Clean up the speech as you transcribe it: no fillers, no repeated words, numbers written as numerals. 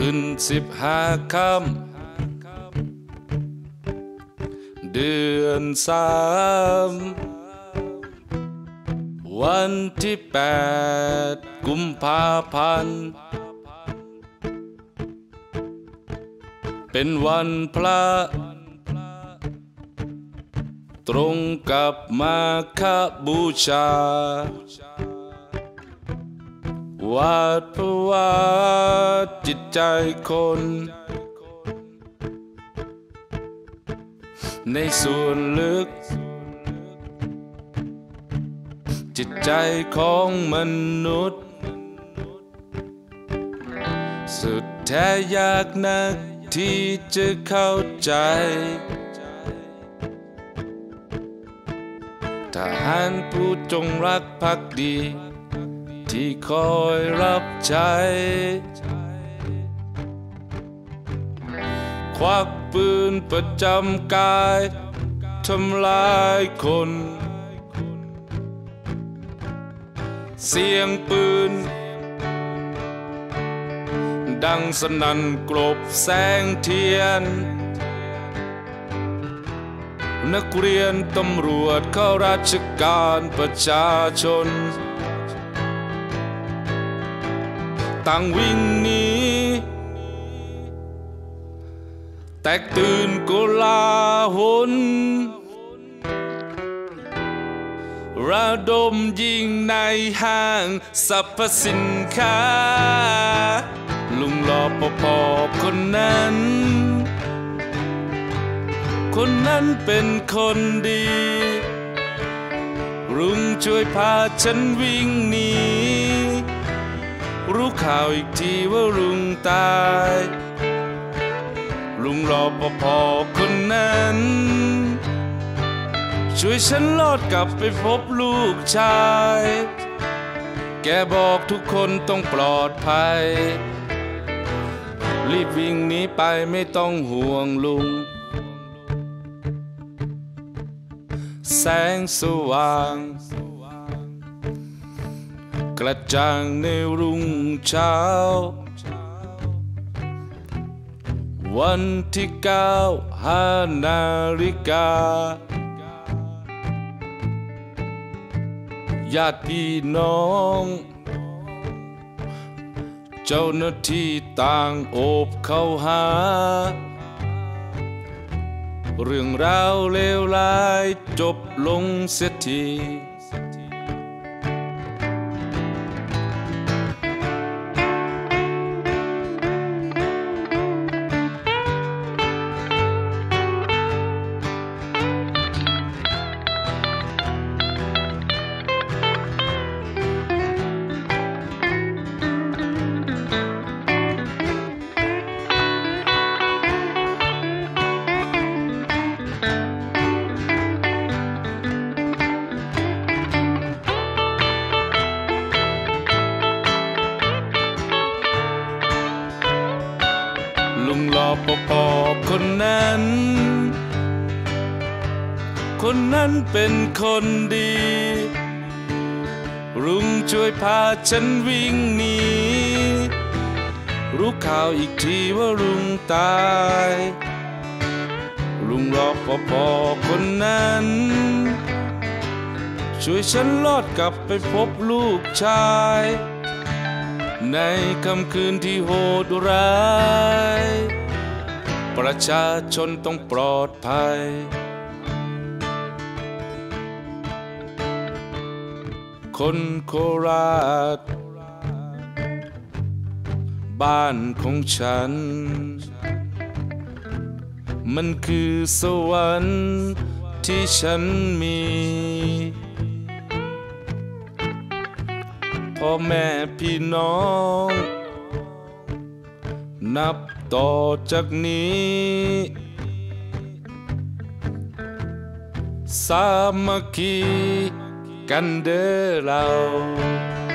ขึ้น15 ค่ำเดือน3วันที่8 กุมภาพันธ์เป็นวันพระตรงกับมาฆบูชาวาดภาวะจิตใจคนในส่วนลึกจิตใจของมนุษย์สุดแท้ยากนักที่จะเข้าใจทหารผู้จงรักภักดีที่คอยรับใช้ควักปืนประจำกายทำลายคนเสียงปืนดังสนั่นกลบแสงเทียนนักเรียนตำรวจข้าราชการประชาชนต่างวิ่งหนีแตกตื่นโกลาหลระดมยิงในห้างสรรพสินค้าลุงรปภคนนั้นเป็นคนดีลุงช่วยพาฉันวิ่งหนีรู้ข่าวอีกทีว่าลุงตายลุงรปภคนนั้นช่วยฉันรอดกลับไปพบลูกชายแกบอกทุกคนต้องปลอดภัยรีบวิ่งหนีไปไม่ต้องห่วงลุงแสงสว่างกระจ่างในรุ่งเช้าวันที่9 5 นาฬิกาญาติพี่น้องเจ้าหน้าที่ต่างโอบเข้าหาเรื่องราวเลวร้ายจบลงเสียทีลุงรปภคนนั้นเป็นคนดีลุงช่วยพาฉันวิ่งหนีรู้ข่าวอีกทีว่าลุงตายลุงรปภคนนั้นช่วยฉันรอดกลับไปพบลูกชายในค่ำคืนที่โหดร้ายประชาชนต้องปลอดภัยคนโคราชบ้านของฉันมันคือสวรรค์ที่ฉันมีพ่อแม่พี่น้องนับต่อจากนี้สามัคคีกันเด้อเรา